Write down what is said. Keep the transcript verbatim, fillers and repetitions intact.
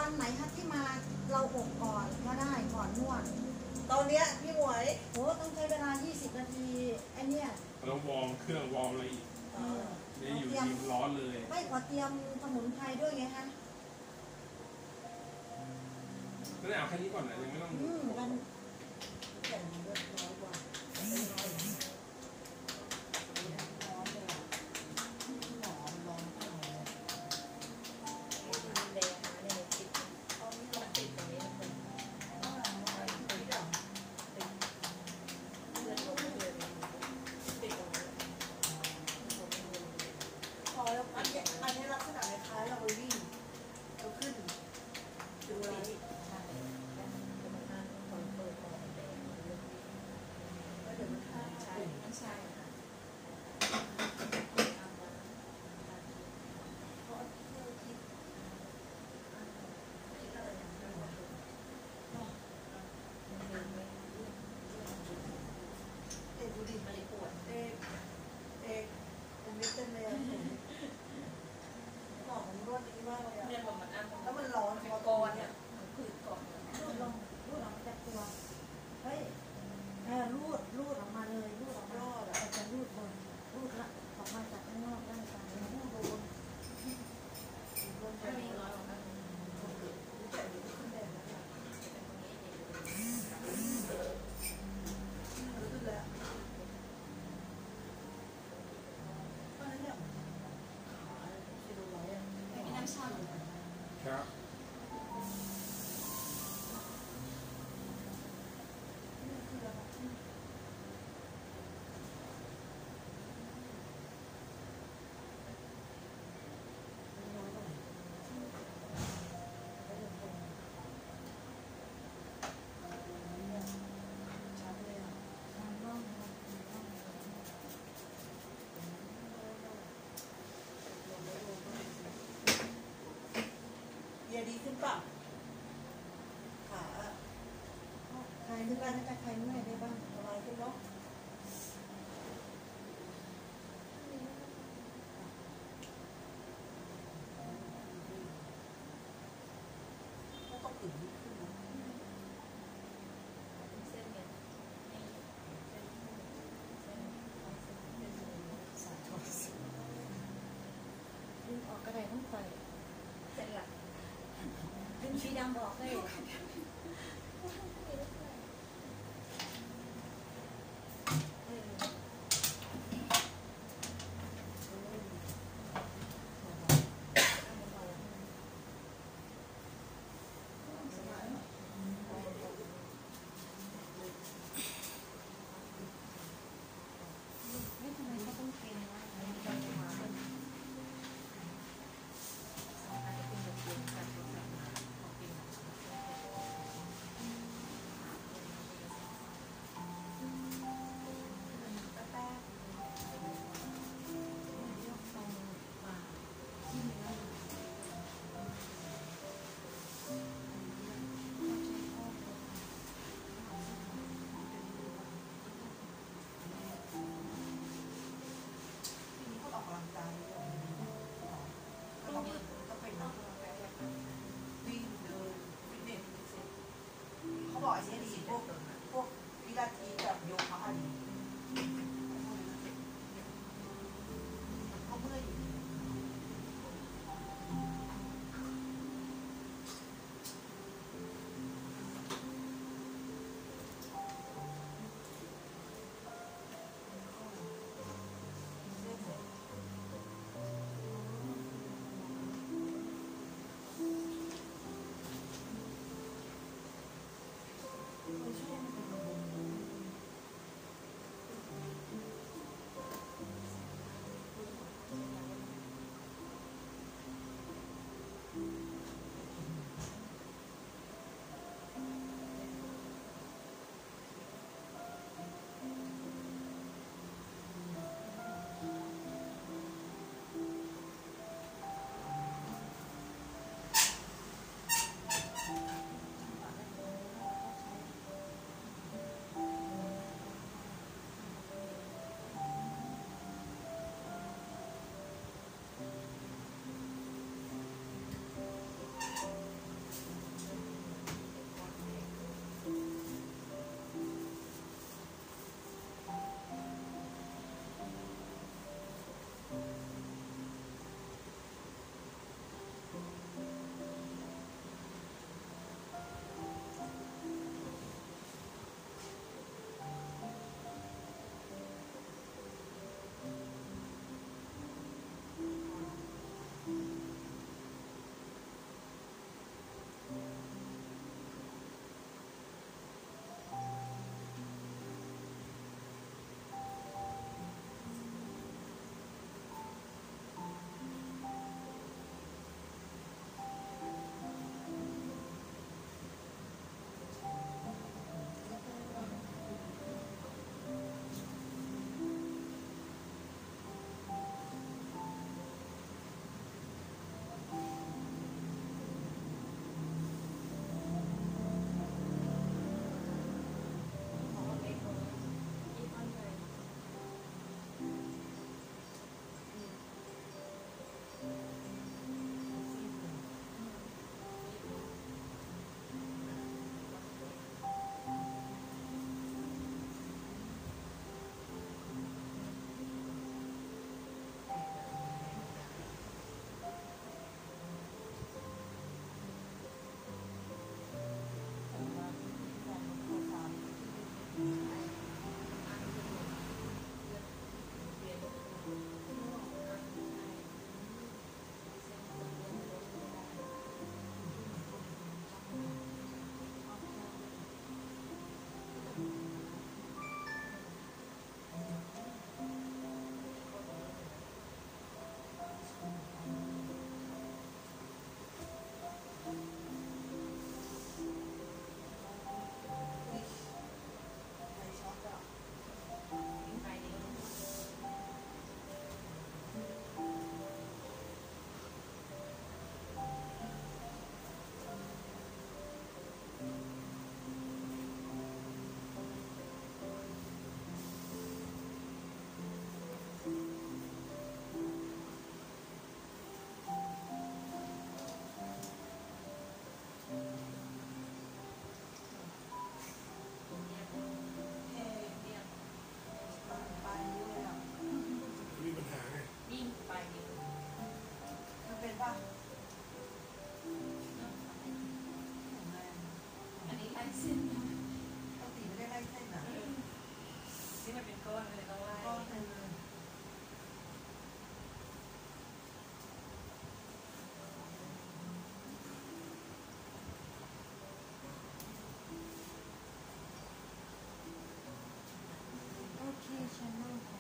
วันไหนคะที่มาเราอบก่อนก็ได้ก่อนนวดตอนเนี้ยพี่หมวยโอ้ต้องใช้เวลายี่สิบนาทีไอ้นี่เราวอร์มเครื่องวอร์มอะไรอีกนี่อยู่ยิมร้อนเลยไม่ขอเตรียมสมุนไพรด้วยไงคะก็ได้เอาแค่นี้ก่อนนะยังไม่ต้องอืมมันแข่งเลือดน้อยกว่าอันนี้ลักษณะคล้ายเราวิ่งเราขึ้นดูอะไรเดี๋ยวมันคล้ายใช่ไม่ใช่เอ็ดูดิมันปวดเอ็เอ็ผมไม่เต้นเลยหอมมันรวดดีมากเลยอ่ะเนี่ยมันอั้นแล้วมันร้อนคอก้อนเนี่ยมันผืดก่อนรูดลงรูดออกมาจากตัวเฮ้ยเออรูดรูดออกมาเลยรูดออกมาแต่จะรูดบนรูดละออกมาจากข้างนอกร่างกายแล้วรูดบนไม่มีร้อนหรอกนะแต่เดี๋ยวขึ้นแดงแล้วนะขึ้นแล้วเพราะนั้นเนี่ยขาที่ดูไว้อะไม่น้ำชาครับเยียดีขึ้นป่ะขาใครนึกว่าจะใครเมื่อยได้บ้างสบายขึ้นเนาะก็ต้องตื่นขึ้นนะเส้นเนี่ยดึงออกกระไดต้องใส่เส้นหลักดึงสีดำออกเลยเขาบอกอันนี้ดีพวกพวกวิลาทีกับโยคะอันนี้เขาเมื่อยชั้นนอกของ